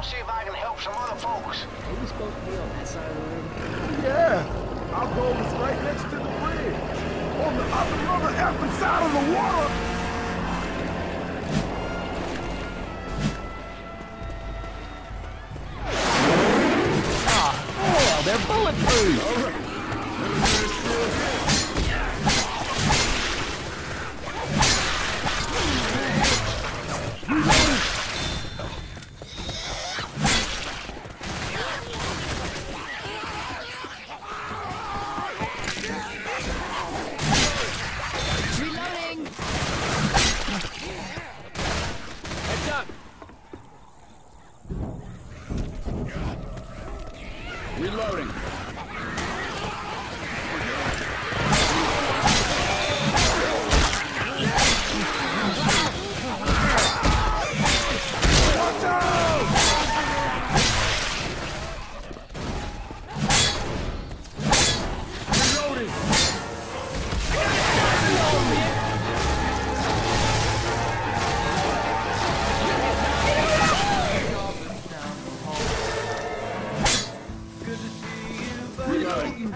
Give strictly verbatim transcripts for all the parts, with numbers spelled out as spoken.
see if I can help some other folks. Are we supposed to be on that side of the river? Yeah, our goal is right next to the bridge. On the other mother effing side of the water. Ah, oh, they're bulletproof. All right. Reloading. Watch out! Reloading. Reloading.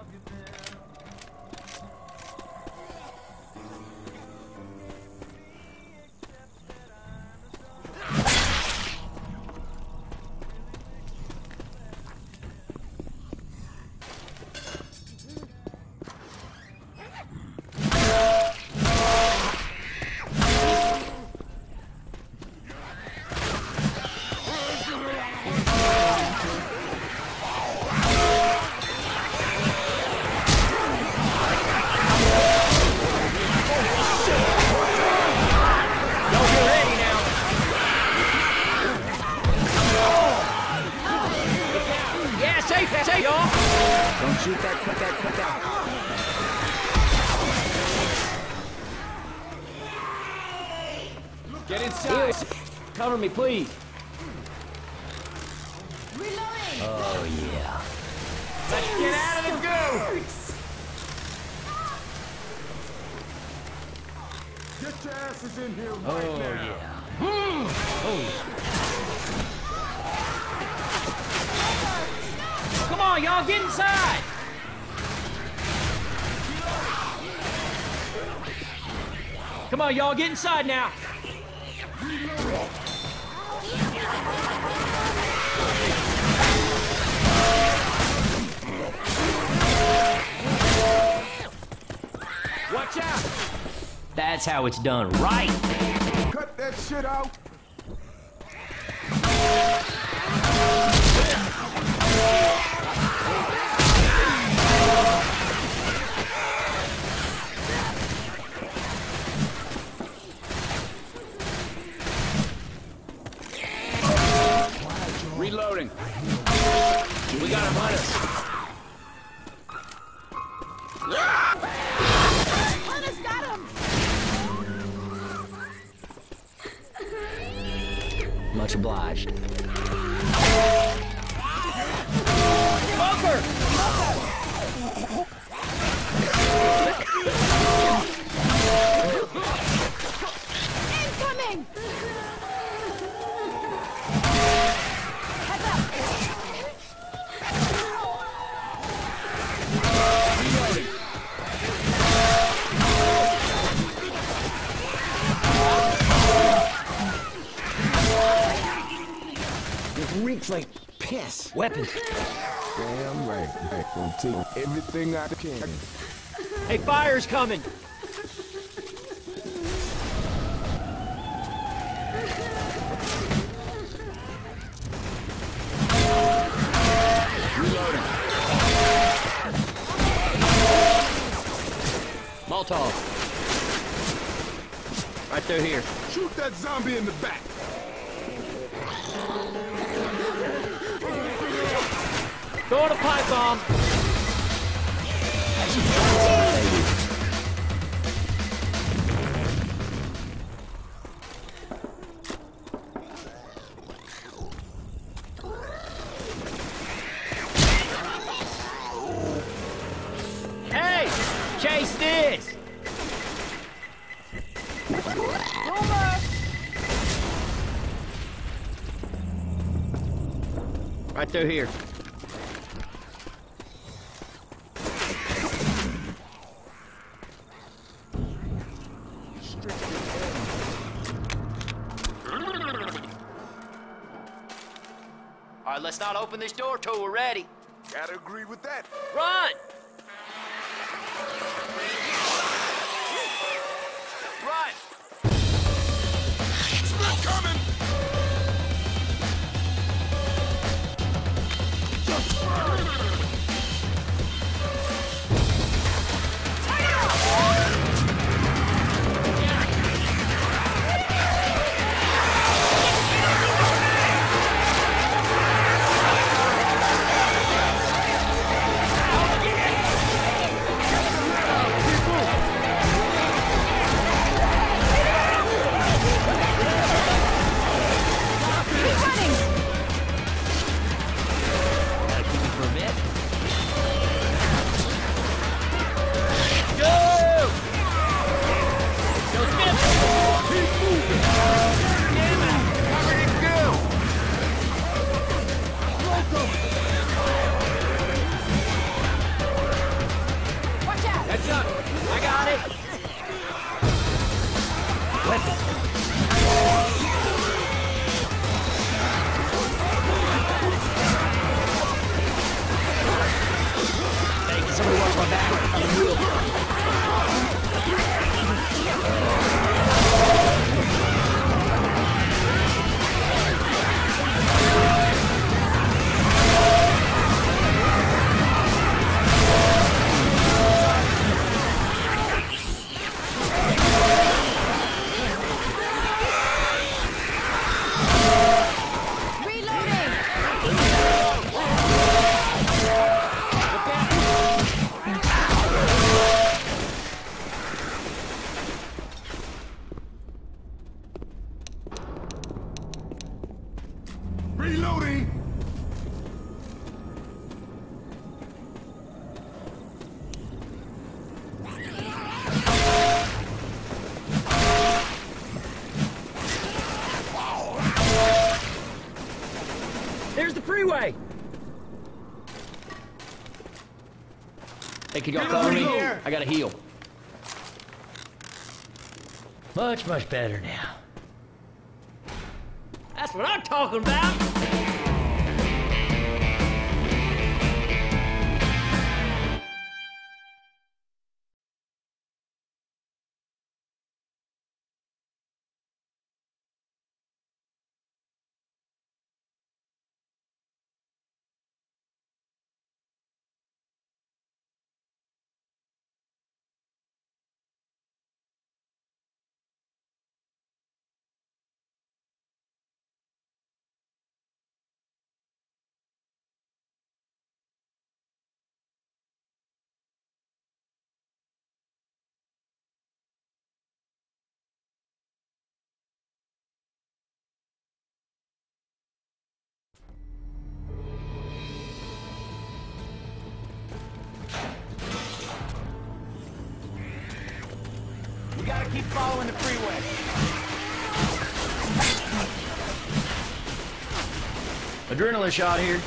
Don't shoot that, cut that, cut that. Get inside. Cover me, please. Reloading! Oh, yeah. Let's get out of the goo. Get your asses in here right Oh, now. yeah. Oh. Come on, y'all, get inside! Come on, y'all, get inside now! Watch out! That's how it's done, right? Cut that shit out. Reloading. We got him on us. Hunter's got him! Much obliged. Bunker! Incoming! Heads up! It reeks like piss. Weapons. Damn right. I'm gonna take everything I can. Hey, fire's coming! Reloading. Molotov. Right through here. Shoot that zombie in the back. Throwing a pipe bomb. Hey! Chase this! Right through here. All right, let's not open this door till we're ready. Gotta agree with that. Run! Run! Smith coming! Reloading! There's the freeway! Hey, could y'all cover me? I gotta heal. Much, much better now. That's what I'm talking about! We gotta keep following the freeway. Adrenaline shot here.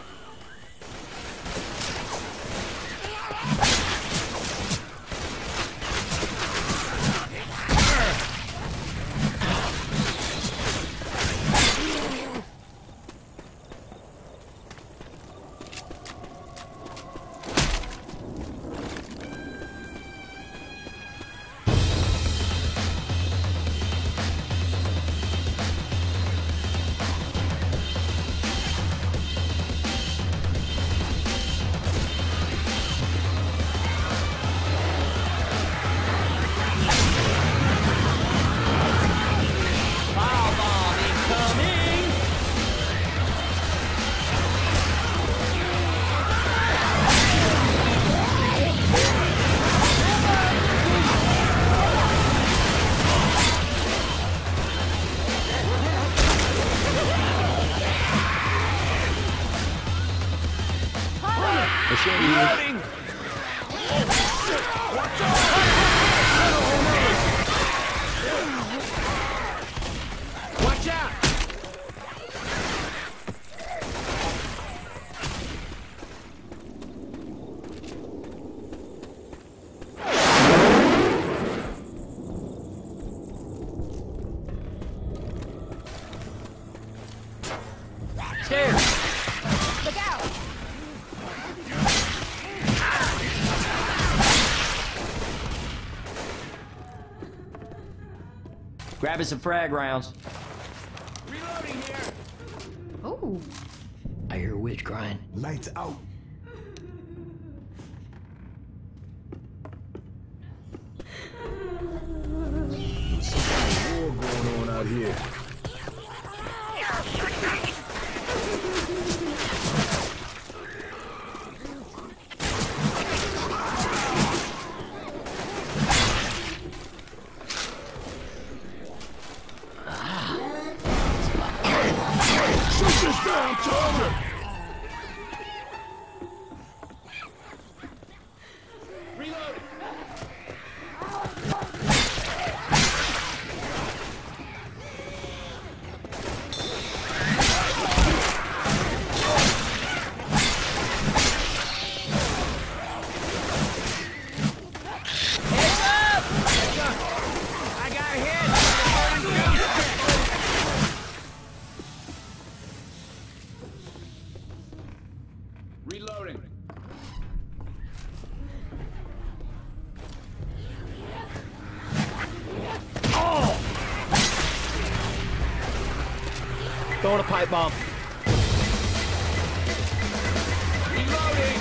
Reloading! Watch out! Grabbing some frag rounds. Reloading here. Oh. I hear a witch crying. Lights out. Some kind of war going on out here. Shoot this down, Charger! Reloading. Heads up! I got hit! Reloading. Throwing a pipe bomb. Reloading.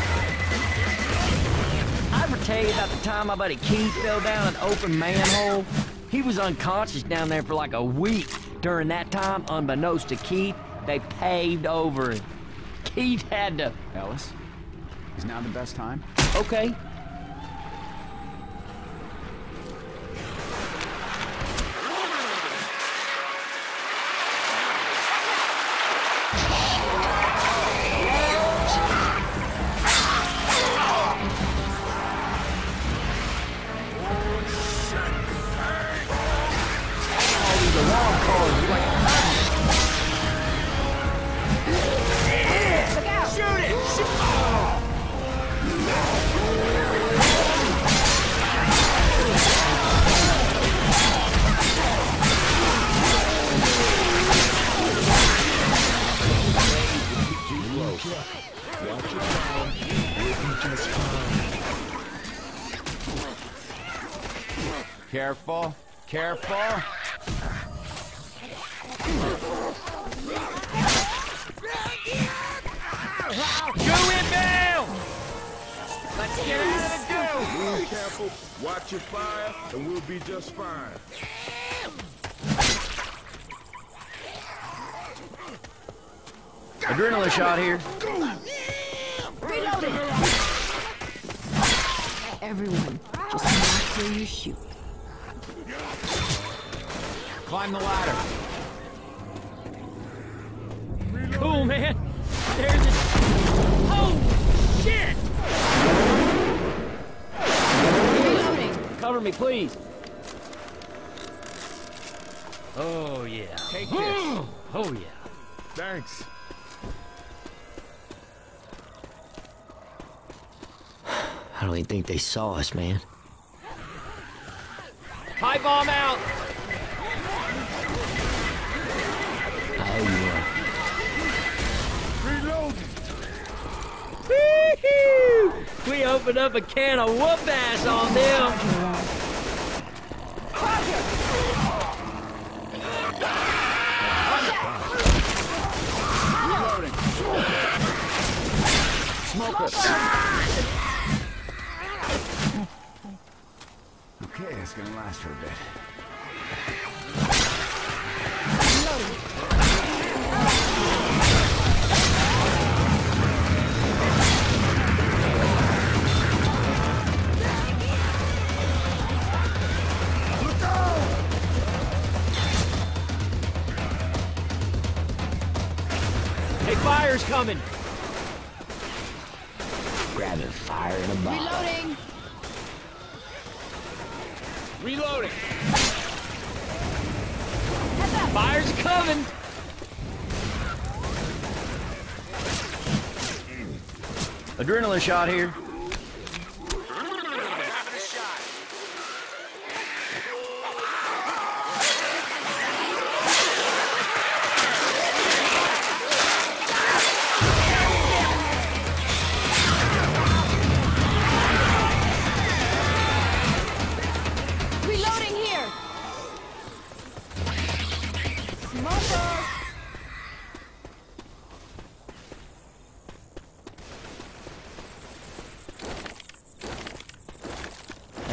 I ever tell you about the time my buddy Keith fell down an open manhole? He was unconscious down there for like a week. During that time, unbeknownst to Keith, they paved over it. Keith had to... Ellis, is now the best time? Okay. All these alarm calls, you're like, Look out. shoot it! Shoot! Careful. Careful. Go inbound! Let's get out of the goo! Be careful, watch your fire, and we'll be just fine. Adrenaline shot here. Reloading. Everyone, just watch where you shoot. Climb the ladder. Cool, man. There's a... Oh, shit! Reloading. Cover me, please. Oh, yeah. Take this. Oh, yeah. Thanks. I don't even think they saw us, man. Pipe bomb out! Oh, yeah. Reload! Woo-hoo! We opened up a can of whoop ass on them. Reloading. Smoke us. Okay, it's gonna last for a bit. Hey, fire's coming. Grabbing fire in a bottle. Reloading. Reloading. Fire's coming. Adrenaline shot here. Having a shot. Reloading here.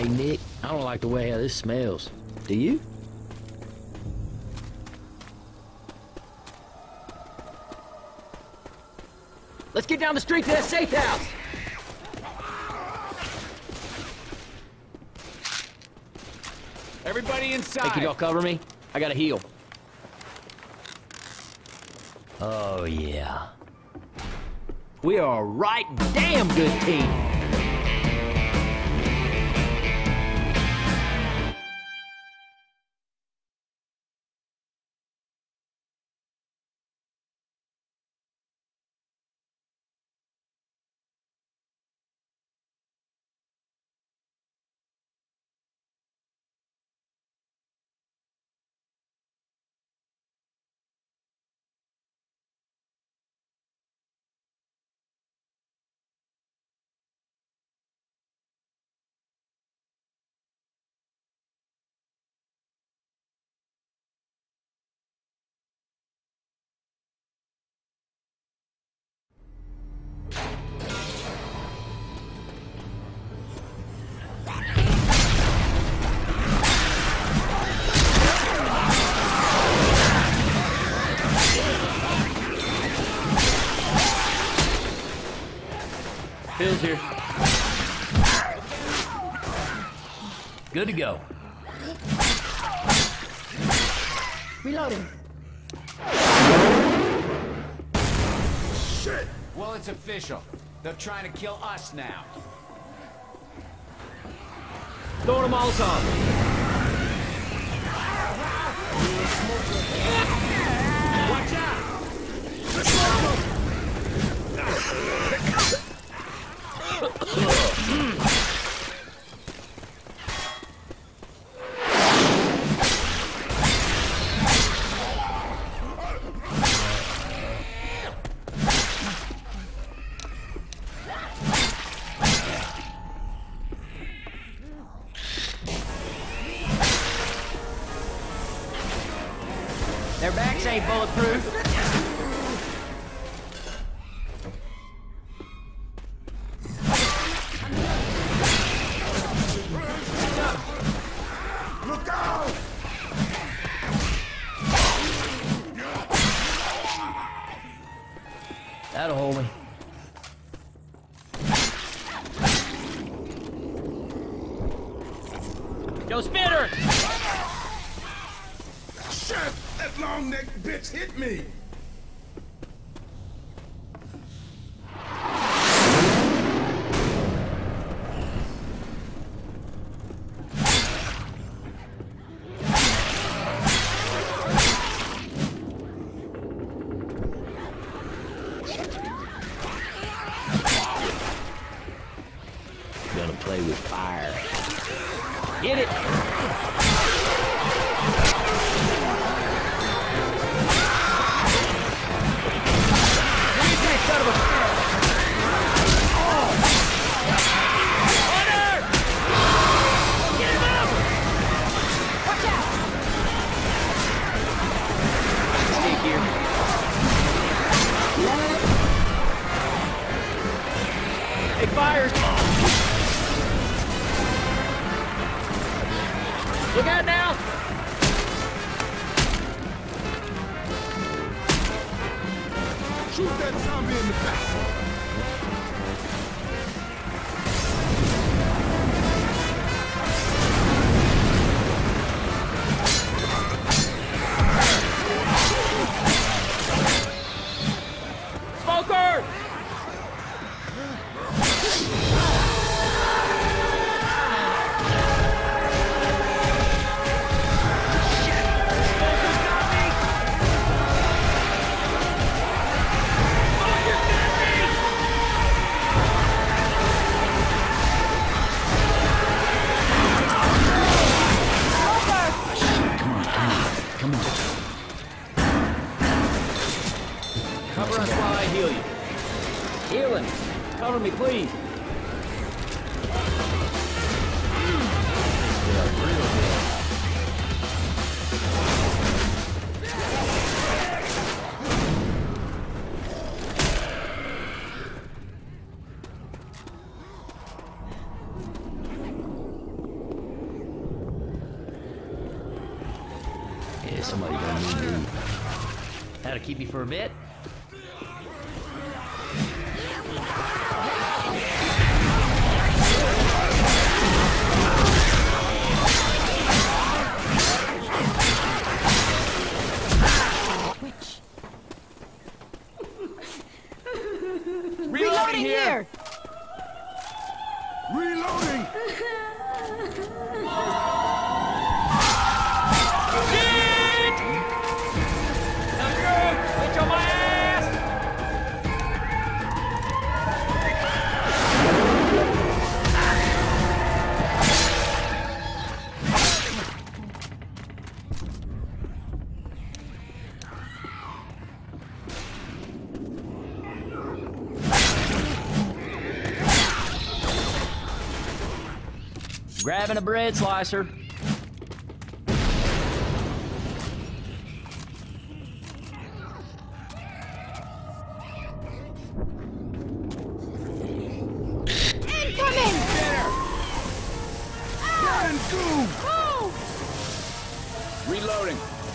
Hey, Nick, I don't like the way how this smells. Do you? Let's get down the street to that safe house! Everybody inside. Hey, can y'all cover me? I gotta heal. Oh, yeah. We are a right damn good team. Bill's here. Good to go. Reloading. Shit! Well, it's official. They're trying to kill us now. Throwing a Molotov. Watch out! Their backs ain't bulletproof. Look out! That'll hold me. Yo, Spitter! Shit! That long-necked bitch hit me! Gonna play with fire. Get it! Son of a... Oh! Hunter! Get him out! Watch out! Stay here. Hey, fires! Look out now! Shoot that zombie in the back! Smoker! Cover us while I heal you. Healing. Cover me, please. somebody gonna need you. That'll keep me for a bit. Reloading here! Reloading! Switch on my ass! Grabbing a bread slicer. Incoming! And go! Move! Reloading.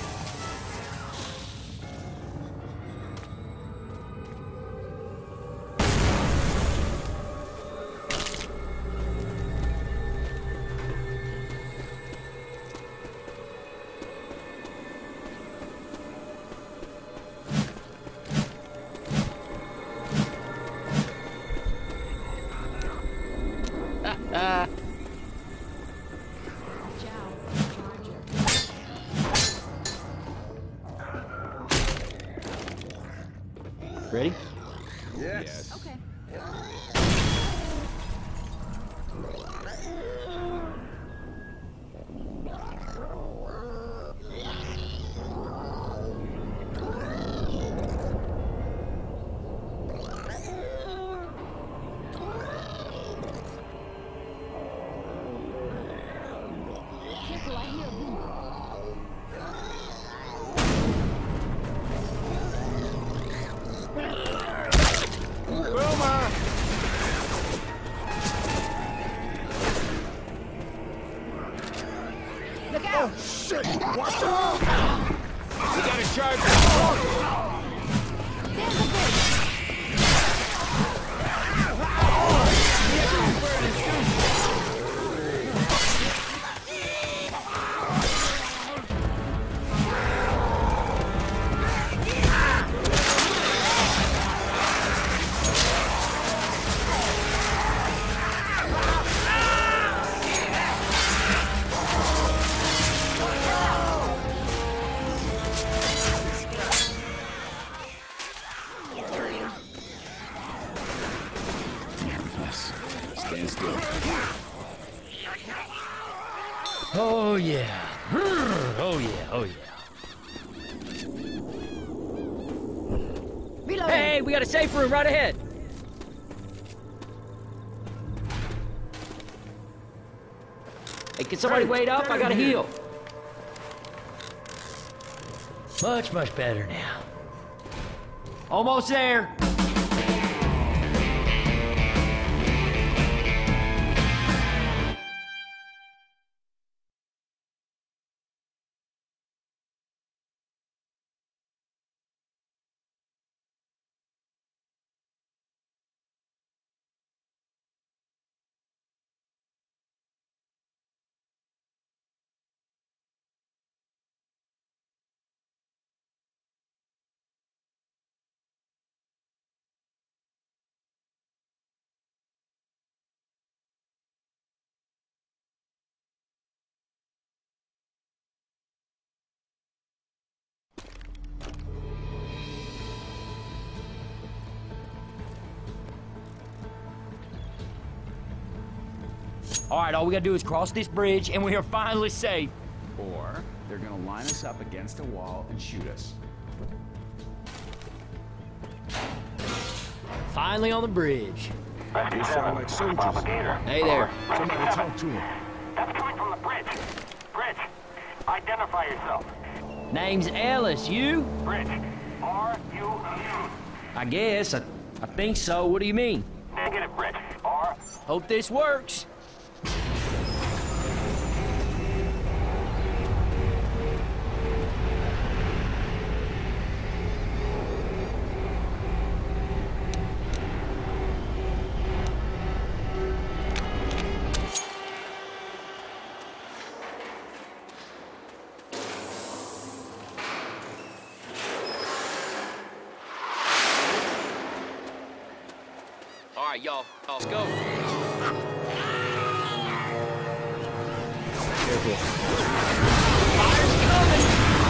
Ready? Yes. Okay. Careful, I hear a boom. Wilma! Look out! Oh, shit! Watch out! We got a charge. There's the bridge! Stand still. Oh yeah. Oh yeah, oh yeah. Reloading! Hey, we got a safe room right ahead. Hey, can somebody Hey, wait up? get I in gotta here. heal. Much, much better now. Almost there. All right, all we gotta do is cross this bridge and we are finally safe. Or they're gonna line us up against a wall and shoot us. Finally on the bridge. They sound like soldiers. Hey there. Somebody talk to him. That's coming from the bridge. Bridge, identify yourself. Name's Ellis. You? Bridge, are you immune? I guess. I, I think so. What do you mean? Negative, Bridge. Are Hope this works. right, y'all. Let's go. Careful. Fire's coming!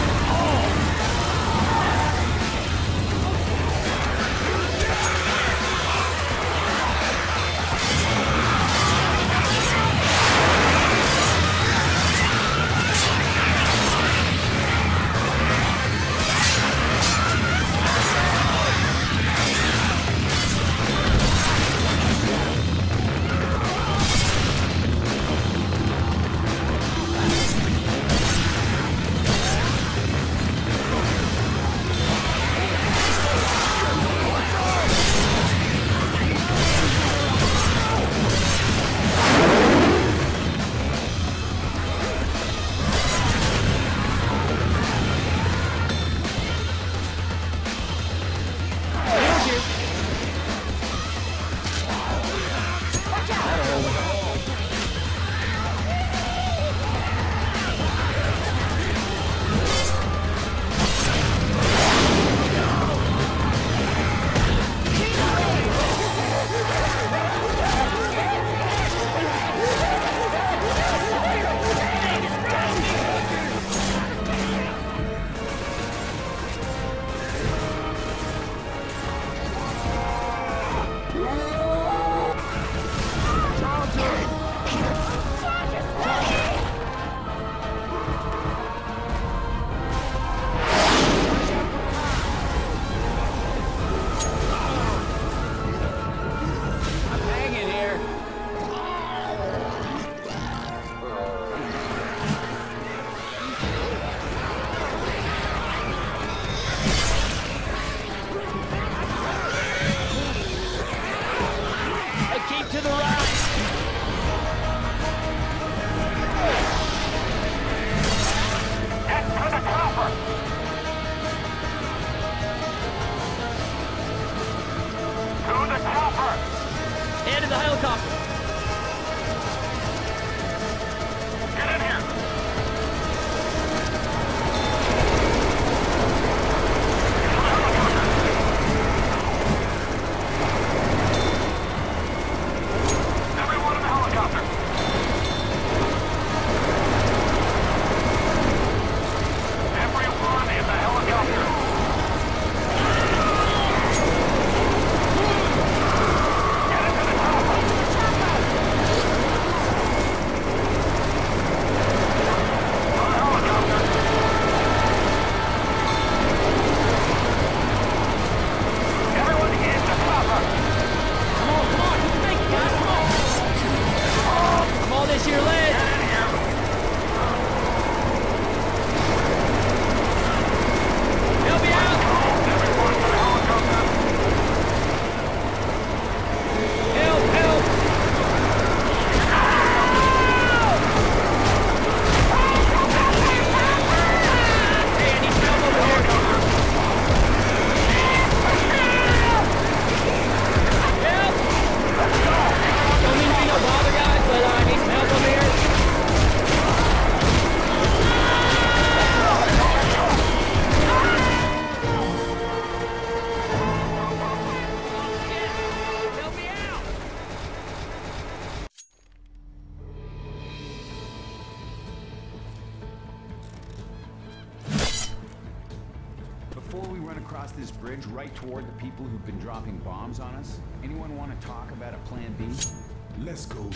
Before we run across this bridge right toward the people who've been dropping bombs on us, anyone want to talk about a plan B? Let's go look.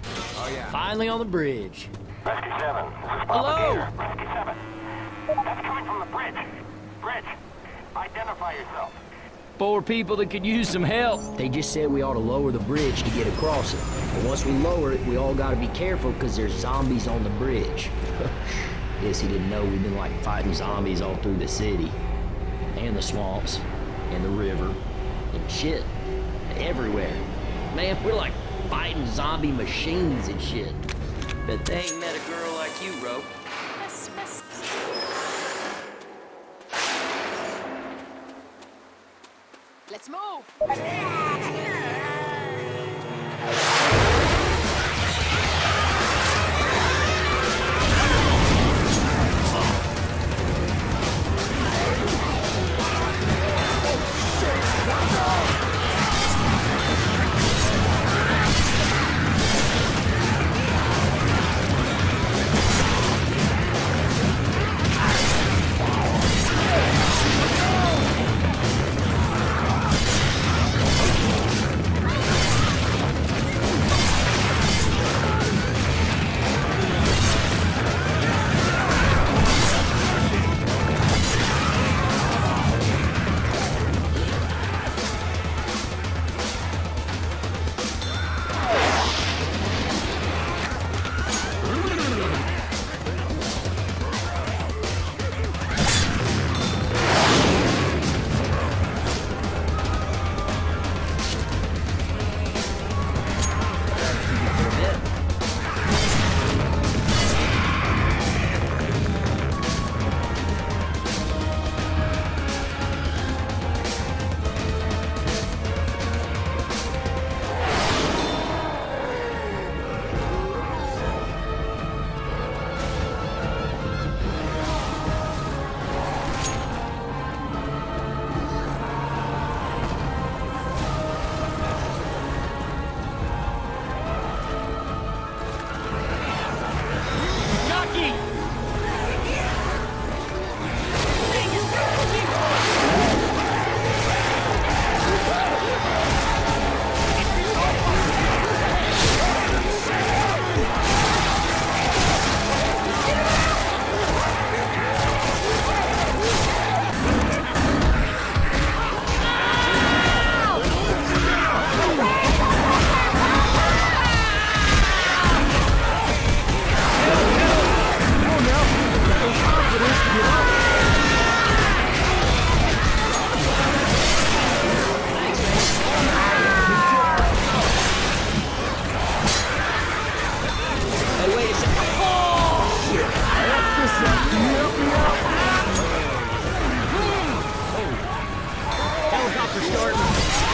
Oh yeah. Finally on the bridge. Rescue seven. This is Hello? Propagator. Rescue seven. That's coming from the bridge. Bridge. Identify yourself. Four people that could use some help. They just said we ought to lower the bridge to get across it. But once we lower it, we all gotta be careful because there's zombies on the bridge. Guess he didn't know we've been like fighting zombies all through the city. And the swamps. And the river. And shit. Everywhere. Man, we're like fighting zombie machines and shit. Bet they ain't met a girl like you, Ro. Let's move! helicopter starting.